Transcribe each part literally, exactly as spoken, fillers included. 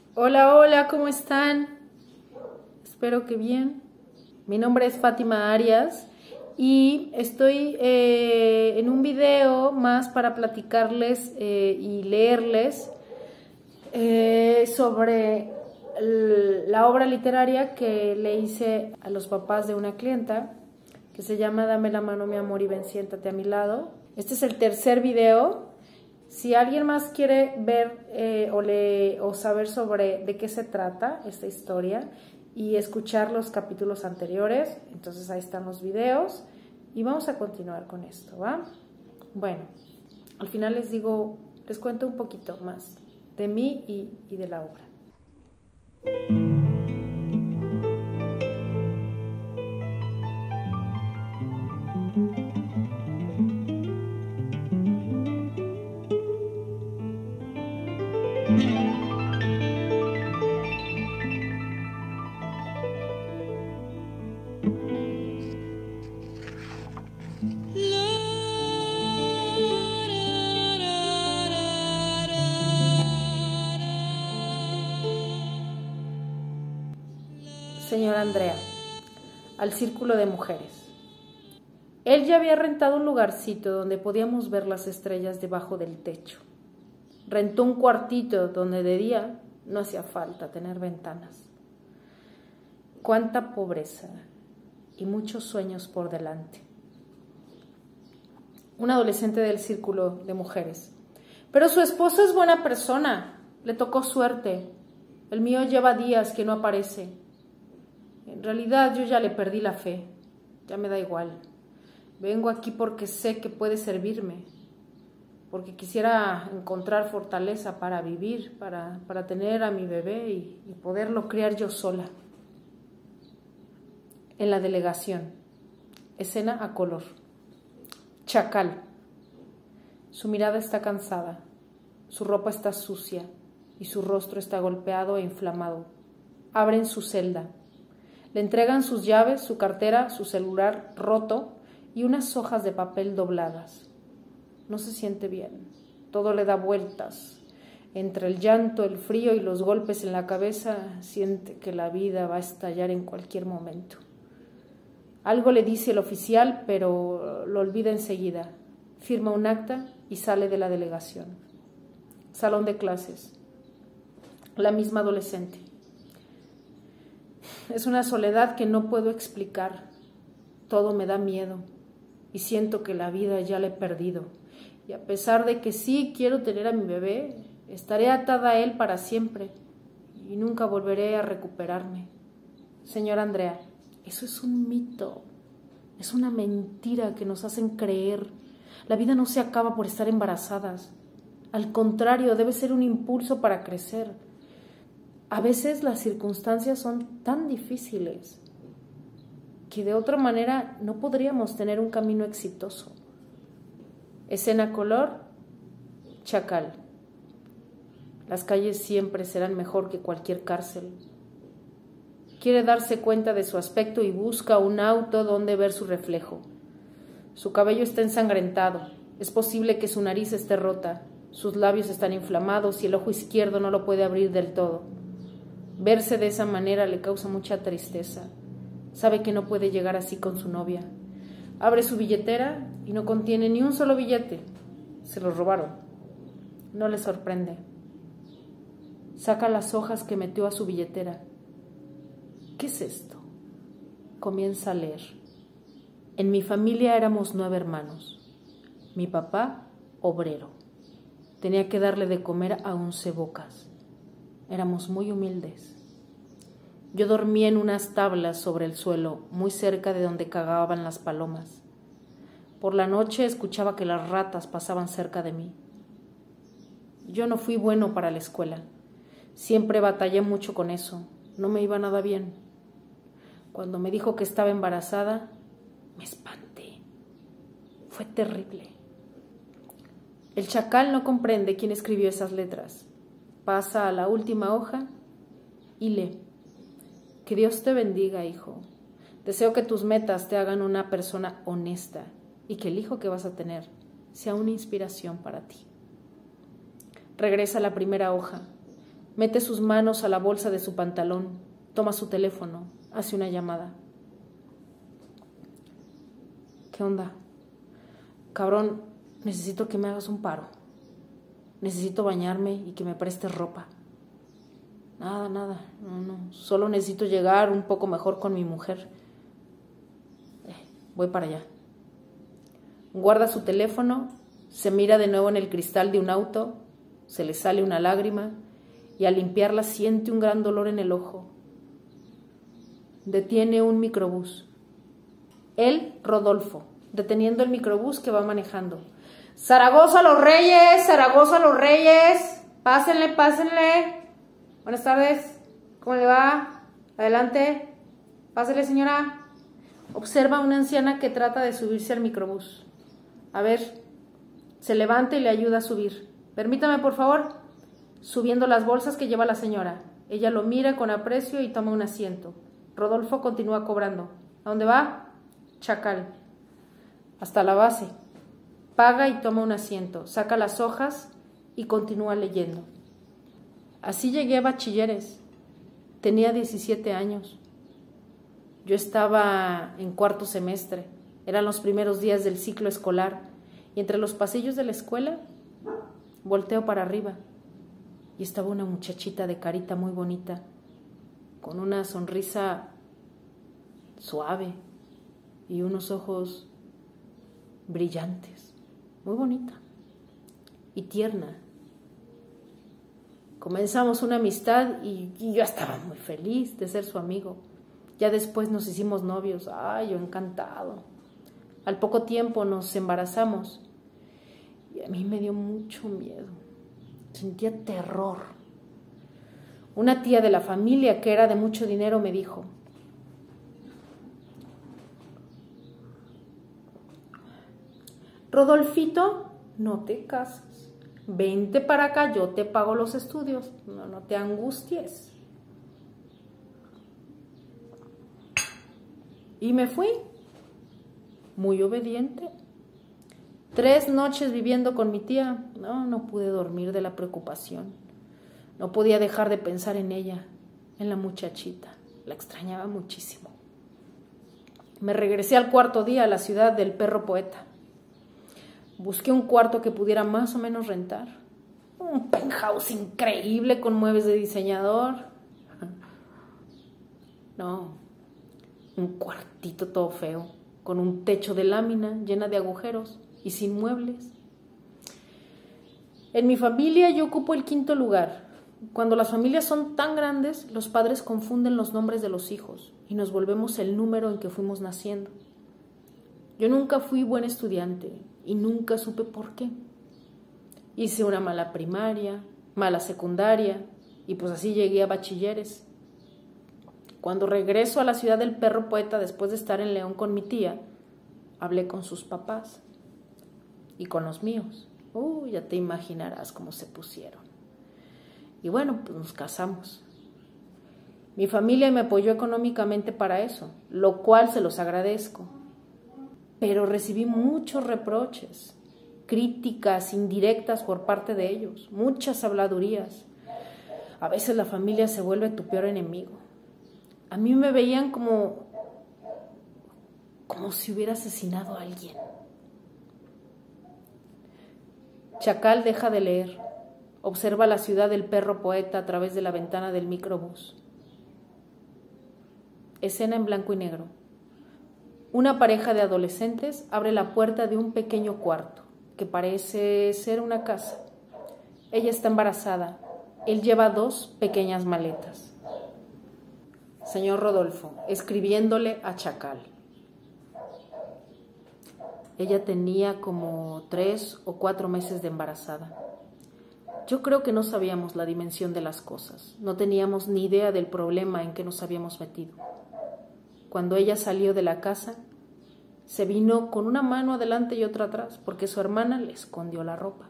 Hola, hola, ¿cómo están? Espero que bien. Mi nombre es Fátima Arias y estoy eh, en un video más para platicarles eh, y leerles eh, sobre el, la obra literaria que le hice a los papás de una clienta que se llama Dame la mano, mi amor, y ven, siéntate a mi lado. Este es el tercer video. Si alguien más quiere ver eh, o, le, o saber sobre de qué se trata esta historia y escuchar los capítulos anteriores, entonces ahí están los videos y vamos a continuar con esto, ¿va? Bueno, al final les digo, les cuento un poquito más de mí y, y de la obra. Señora Andrea, al círculo de mujeres. Él ya había rentado un lugarcito donde podíamos ver las estrellas debajo del techo. Rentó un cuartito donde de día no hacía falta tener ventanas. Cuánta pobreza y muchos sueños por delante. Un adolescente del círculo de mujeres. Pero su esposo es buena persona, le tocó suerte. El mío lleva días que no aparece. En realidad yo ya le perdí la fe, ya me da igual. Vengo aquí porque sé que puede servirme, porque quisiera encontrar fortaleza para vivir, para, para tener a mi bebé y, y poderlo criar yo sola. En la delegación, escena a color. Chacal. Su mirada está cansada, su ropa está sucia y su rostro está golpeado e inflamado. Abren su celda. Le entregan sus llaves, su cartera, su celular roto y unas hojas de papel dobladas. No se siente bien. Todo le da vueltas. Entre el llanto, el frío y los golpes en la cabeza, siente que la vida va a estallar en cualquier momento. Algo le dice el oficial, pero lo olvida enseguida. Firma un acta y sale de la delegación. Salón de clases. La misma adolescente. Es una soledad que no puedo explicar. Todo me da miedo y siento que la vida ya la he perdido. Y a pesar de que sí quiero tener a mi bebé, estaré atada a él para siempre y nunca volveré a recuperarme. Señora Andrea, eso es un mito, es una mentira que nos hacen creer. La vida no se acaba por estar embarazadas. Al contrario, debe ser un impulso para crecer. A veces las circunstancias son tan difíciles que de otra manera no podríamos tener un camino exitoso. Escena color, Chacal. Las calles siempre serán mejor que cualquier cárcel. Quiere darse cuenta de su aspecto y busca un auto donde ver su reflejo. Su cabello está ensangrentado. Es posible que su nariz esté rota. Sus labios están inflamados y el ojo izquierdo no lo puede abrir del todo. Verse de esa manera le causa mucha tristeza. Sabe que no puede llegar así con su novia. Abre su billetera y no contiene ni un solo billete. Se lo robaron. No le sorprende. Saca las hojas que metió a su billetera. ¿Qué es esto? Comienza a leer. En mi familia éramos nueve hermanos. Mi papá, obrero. Tenía que darle de comer a once bocas. Éramos muy humildes. Yo dormía en unas tablas sobre el suelo, muy cerca de donde cagaban las palomas. Por la noche escuchaba que las ratas pasaban cerca de mí. Yo no fui bueno para la escuela. Siempre batallé mucho con eso. No me iba nada bien. Cuando me dijo que estaba embarazada, me espanté. Fue terrible. El chacal no comprende quién escribió esas letras. Pasa a la última hoja y lee. Que Dios te bendiga, hijo. Deseo que tus metas te hagan una persona honesta y que el hijo que vas a tener sea una inspiración para ti. Regresa a la primera hoja. Mete sus manos a la bolsa de su pantalón, toma su teléfono, hace una llamada. ¿Qué onda? Cabrón, necesito que me hagas un paro. Necesito bañarme y que me prestes ropa. Nada, nada, no, no. Solo necesito llegar un poco mejor con mi mujer. Eh, voy para allá. Guarda su teléfono, se mira de nuevo en el cristal de un auto, se le sale una lágrima y al limpiarla siente un gran dolor en el ojo. Detiene un microbús. Él, Rodolfo, deteniendo el microbús que va manejando. Zaragoza Los Reyes, Zaragoza Los Reyes, pásenle, pásenle. Buenas tardes, ¿cómo le va? Adelante, pásele señora. Observa a una anciana que trata de subirse al microbús. A ver, se levanta y le ayuda a subir. Permítame, por favor. Subiendo las bolsas que lleva la señora. Ella lo mira con aprecio y toma un asiento. Rodolfo continúa cobrando. ¿A dónde va? Chacal. Hasta la base. Paga y toma un asiento. Saca las hojas y continúa leyendo. Así llegué a bachilleres. Tenía diecisiete años. Yo estaba en cuarto semestre. Eran los primeros días del ciclo escolar. Y entre los pasillos de la escuela, volteo para arriba. Y estaba una muchachita de carita muy bonita, con una sonrisa suave y unos ojos brillantes, muy bonita y tierna. Comenzamos una amistad y, y yo estaba muy feliz de ser su amigo. Ya después nos hicimos novios. Ay, yo encantado. Al poco tiempo nos embarazamos y a mí me dio mucho miedo. Sentía terror. Una tía de la familia que era de mucho dinero me dijo: Rodolfito, no te cases. Vente para acá, yo te pago los estudios. No, no te angusties. Y me fui, muy obediente. Tres noches viviendo con mi tía. No, no pude dormir de la preocupación. No podía dejar de pensar en ella, en la muchachita. La extrañaba muchísimo. Me regresé al cuarto día a la ciudad del perro poeta. Busqué un cuarto que pudiera más o menos rentar. Un penthouse increíble con muebles de diseñador. No, un cuartito todo feo, con un techo de lámina llena de agujeros y sin muebles. En mi familia yo ocupo el quinto lugar. Cuando las familias son tan grandes, los padres confunden los nombres de los hijos y nos volvemos el número en que fuimos naciendo. Yo nunca fui buen estudiante y nunca supe por qué. Hice una mala primaria, mala secundaria y pues así llegué a bachilleres. Cuando regreso a la ciudad del perro poeta después de estar en León con mi tía, hablé con sus papás y con los míos. Uh, ya te imaginarás cómo se pusieron. Y bueno, pues nos casamos. Mi familia me apoyó económicamente para eso, lo cual se los agradezco. Pero recibí muchos reproches, críticas indirectas por parte de ellos, muchas habladurías. A veces la familia se vuelve tu peor enemigo. A mí me veían como, como si hubiera asesinado a alguien. Chacal deja de leer. Observa la ciudad del perro poeta a través de la ventana del microbús. Escena en blanco y negro. Una pareja de adolescentes abre la puerta de un pequeño cuarto, que parece ser una casa. Ella está embarazada. Él lleva dos pequeñas maletas. Señor Rodolfo, escribiéndole a Chacal. Ella tenía como tres o cuatro meses de embarazada. Yo creo que no sabíamos la dimensión de las cosas. No teníamos ni idea del problema en que nos habíamos metido. Cuando ella salió de la casa, se vino con una mano adelante y otra atrás, porque su hermana le escondió la ropa.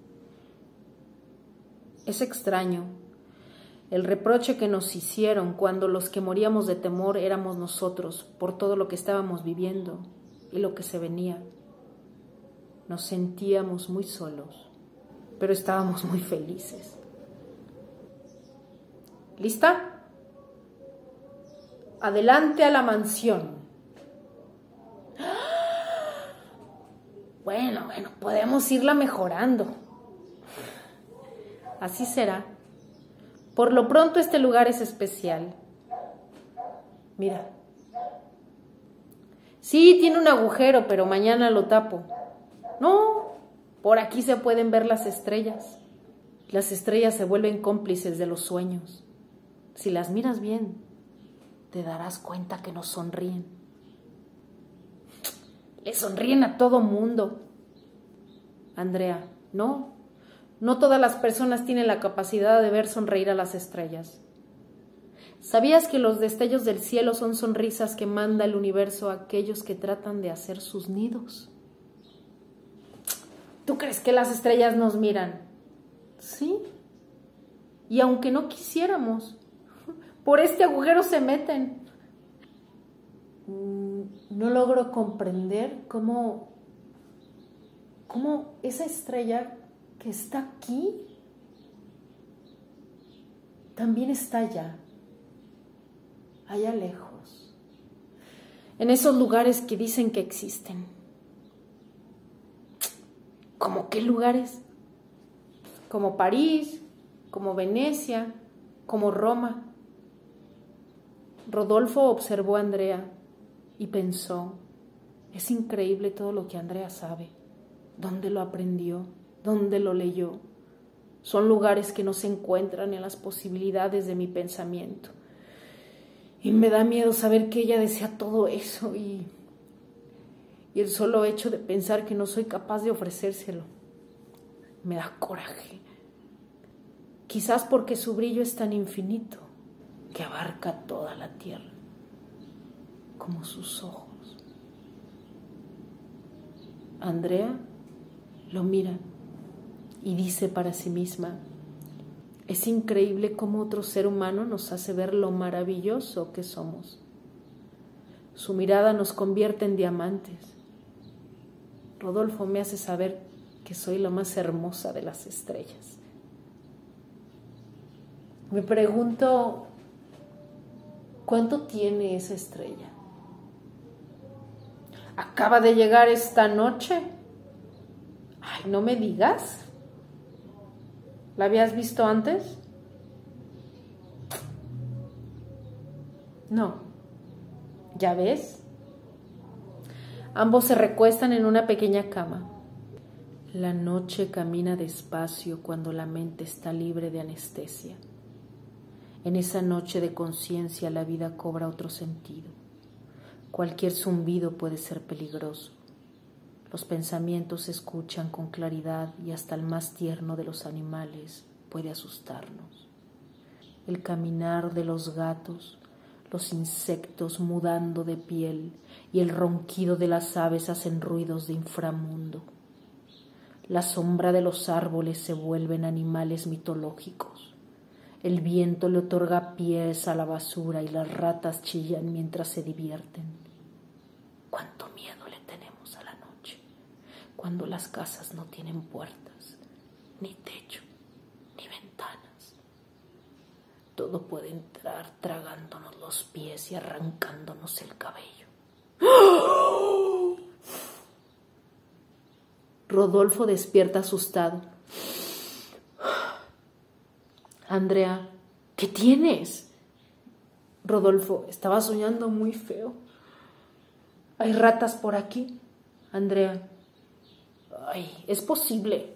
Es extraño el reproche que nos hicieron cuando los que moríamos de temor éramos nosotros por todo lo que estábamos viviendo y lo que se venía. Nos sentíamos muy solos, pero estábamos muy felices. ¿Lista? Adelante a la mansión. Bueno, bueno, podemos irla mejorando. Así será. Por lo pronto este lugar es especial. Mira. Sí, tiene un agujero, pero mañana lo tapo. No, por aquí se pueden ver las estrellas. Las estrellas se vuelven cómplices de los sueños. Si las miras bien, te darás cuenta que nos sonríen. Le sonríen a todo mundo. Andrea, no, no todas las personas tienen la capacidad de ver sonreír a las estrellas. ¿Sabías que los destellos del cielo son sonrisas que manda el universo a aquellos que tratan de hacer sus nidos? ¿Tú crees que las estrellas nos miran? Sí. Y aunque no quisiéramos, por este agujero se meten. No logro comprender cómo, cómo esa estrella que está aquí también está allá, allá lejos, en esos lugares que dicen que existen. ¿Cómo qué lugares? Como París, como Venecia, como Roma. Rodolfo observó a Andrea y pensó, es increíble todo lo que Andrea sabe. ¿Dónde lo aprendió? ¿Dónde lo leyó? Son lugares que no se encuentran en las posibilidades de mi pensamiento. Y me da miedo saber que ella desea todo eso y, y el solo hecho de pensar que no soy capaz de ofrecérselo me da coraje. Quizás porque su brillo es tan infinito que abarca toda la tierra, como sus ojos. Andrea lo mira y dice para sí misma, es increíble cómo otro ser humano nos hace ver lo maravilloso que somos. Su mirada nos convierte en diamantes. Rodolfo me hace saber que soy la más hermosa de las estrellas. Me pregunto, ¿cuánto tiene esa estrella? ¿Acaba de llegar esta noche? Ay, no me digas. ¿La habías visto antes? No. ¿Ya ves? Ambos se recuestan en una pequeña cama. La noche camina despacio cuando la mente está libre de anestesia. En esa noche de conciencia la vida cobra otro sentido. Cualquier zumbido puede ser peligroso. Los pensamientos se escuchan con claridad y hasta el más tierno de los animales puede asustarnos. El caminar de los gatos, los insectos mudando de piel y el ronquido de las aves hacen ruidos de inframundo. La sombra de los árboles se vuelven animales mitológicos. El viento le otorga pies a la basura y las ratas chillan mientras se divierten. Cuánto miedo le tenemos a la noche, cuando las casas no tienen puertas, ni techo, ni ventanas. Todo puede entrar tragándonos los pies y arrancándonos el cabello. Rodolfo despierta asustado. Andrea, ¿qué tienes? Rodolfo, estaba soñando muy feo. ¿Hay ratas por aquí? Andrea, ay, es posible.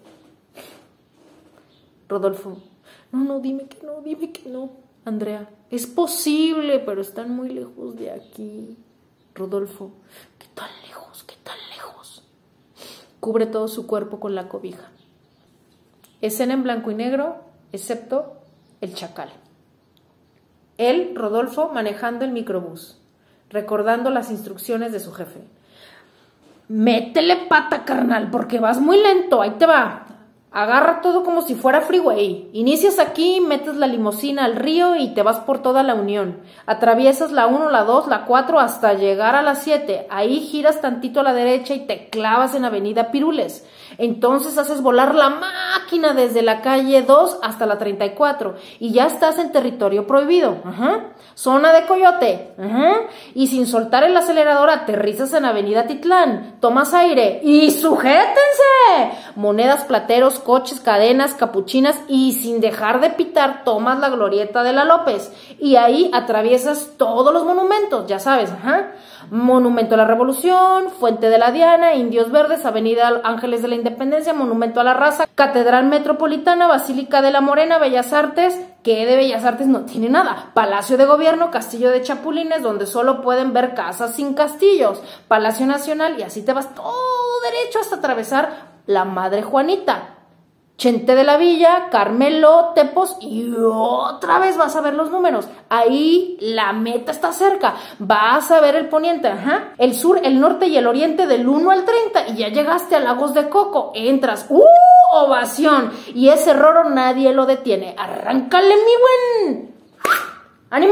Rodolfo, no, no, dime que no, dime que no. Andrea, es posible, pero están muy lejos de aquí. Rodolfo, ¿qué tan lejos, qué tan lejos? Cubre todo su cuerpo con la cobija. Escena en blanco y negro, excepto el chacal. Él, Rodolfo, manejando el microbús, recordando las instrucciones de su jefe. Métele pata, carnal, porque vas muy lento, ahí te va. Agarra todo como si fuera freeway. Inicias aquí, metes la limusina al río y te vas por toda la Unión. Atraviesas la uno, la dos, la cuatro hasta llegar a la siete. Ahí giras tantito a la derecha y te clavas en Avenida Pirules. Entonces haces volar la máquina desde la calle dos hasta la treinta y cuatro y ya estás en territorio prohibido. Ajá. Zona de Coyote. Ajá. Y sin soltar el acelerador aterrizas en Avenida Titlán. Tomas aire y ¡sujétense! Monedas, plateros, coches, cadenas, capuchinas y sin dejar de pitar tomas la glorieta de la López y ahí atraviesas todos los monumentos, ya sabes, ajá. Monumento a la Revolución, Fuente de la Diana, Indios Verdes, Avenida Ángeles de la Independencia, Monumento a la Raza, Catedral Metropolitana, Basílica de la Morena, Bellas Artes, que de Bellas Artes no tiene nada, Palacio de Gobierno, Castillo de Chapulines, donde solo pueden ver casas sin castillos, Palacio Nacional y así te vas todo derecho hasta atravesar la Madre Juanita, Chente de la Villa, Carmelo, Tepos y otra vez vas a ver los números. Ahí la meta está cerca. Vas a ver el poniente, ajá, el sur, el norte y el oriente del uno al treinta y ya llegaste a Lagos de Coco. Entras, ¡uh! Ovación. Y ese roro nadie lo detiene. ¡Arráncale, mi buen! ¡Ánimo!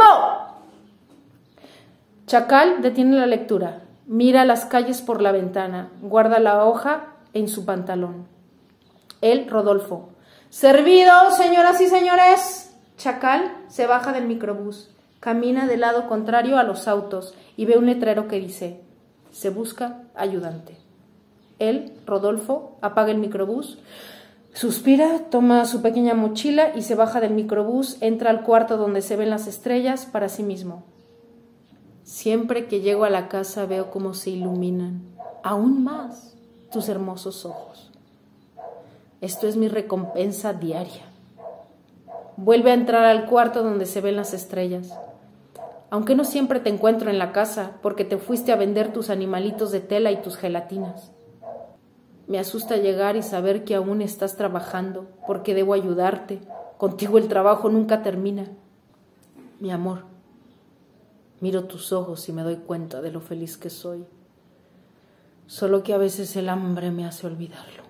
Chacal detiene la lectura. Mira las calles por la ventana. Guarda la hoja en su pantalón. El Rodolfo. Servido, señoras y señores. Chacal se baja del microbús, camina del lado contrario a los autos y ve un letrero que dice: se busca ayudante. Él, Rodolfo, apaga el microbús, suspira, toma su pequeña mochila y se baja del microbús, entra al cuarto donde se ven las estrellas para sí mismo. Siempre que llego a la casa veo cómo se iluminan aún más tus hermosos ojos. Esto es mi recompensa diaria. Vuelve a entrar al cuarto donde se ven las estrellas. Aunque no siempre te encuentro en la casa porque te fuiste a vender tus animalitos de tela y tus gelatinas. Me asusta llegar y saber que aún estás trabajando porque debo ayudarte. Contigo el trabajo nunca termina. Mi amor, miro tus ojos y me doy cuenta de lo feliz que soy. Solo que a veces el hambre me hace olvidarlo.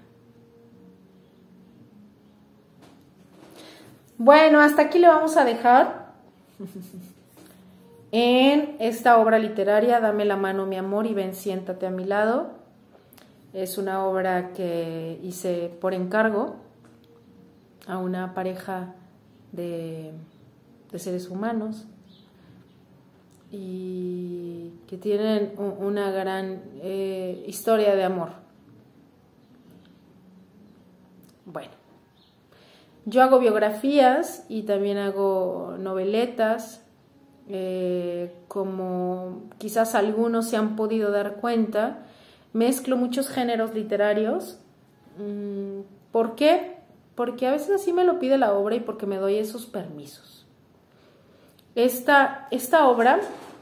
Bueno, hasta aquí le vamos a dejar en esta obra literaria, Dame la mano, mi amor, y ven, siéntate a mi lado. Es una obra que hice por encargo a una pareja de, de seres humanos y que tienen una gran eh, historia de amor. Bueno. Yo hago biografías y también hago noveletas, eh, como quizás algunos se han podido dar cuenta, mezclo muchos géneros literarios. ¿Por qué? Porque a veces así me lo pide la obra y porque me doy esos permisos. Esta, esta obra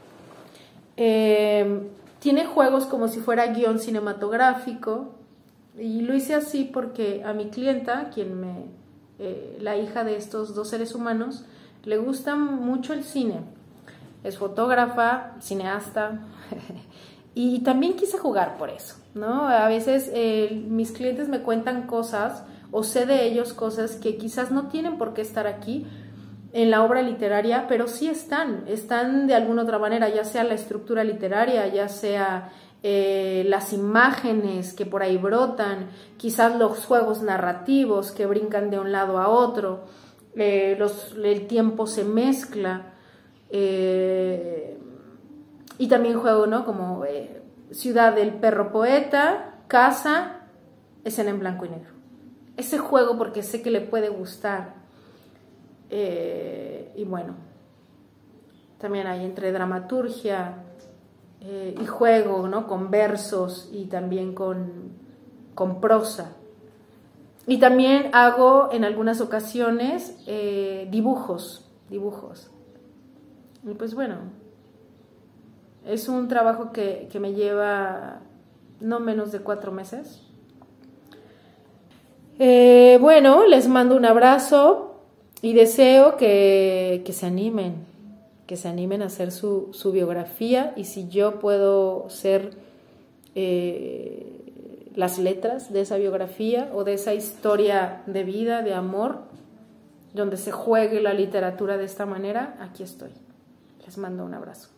eh, tiene juegos como si fuera guión cinematográfico y lo hice así porque a mi clienta, quien me... Eh, la hija de estos dos seres humanos, le gusta mucho el cine, es fotógrafa, cineasta y también quise jugar por eso, ¿no? A veces eh, mis clientes me cuentan cosas o sé de ellos cosas que quizás no tienen por qué estar aquí en la obra literaria, pero sí están, están de alguna otra manera, ya sea la estructura literaria, ya sea Eh, las imágenes que por ahí brotan, quizás los juegos narrativos que brincan de un lado a otro, eh, los, el tiempo se mezcla, eh, y también juego, ¿no? Como eh, Ciudad del Perro Poeta, Casa, escena en blanco y negro. Ese juego porque sé que le puede gustar, eh, y bueno, también hay entre dramaturgia Eh, y juego, ¿no? Con versos y también con, con prosa. Y también hago en algunas ocasiones eh, dibujos, dibujos. Y pues bueno, es un trabajo que, que me lleva no menos de cuatro meses. Eh, bueno, les mando un abrazo y deseo que, que se animen. que se animen a hacer su, su biografía y si yo puedo ser eh, las letras de esa biografía o de esa historia de vida, de amor, donde se juegue la literatura de esta manera, aquí estoy. Les mando un abrazo.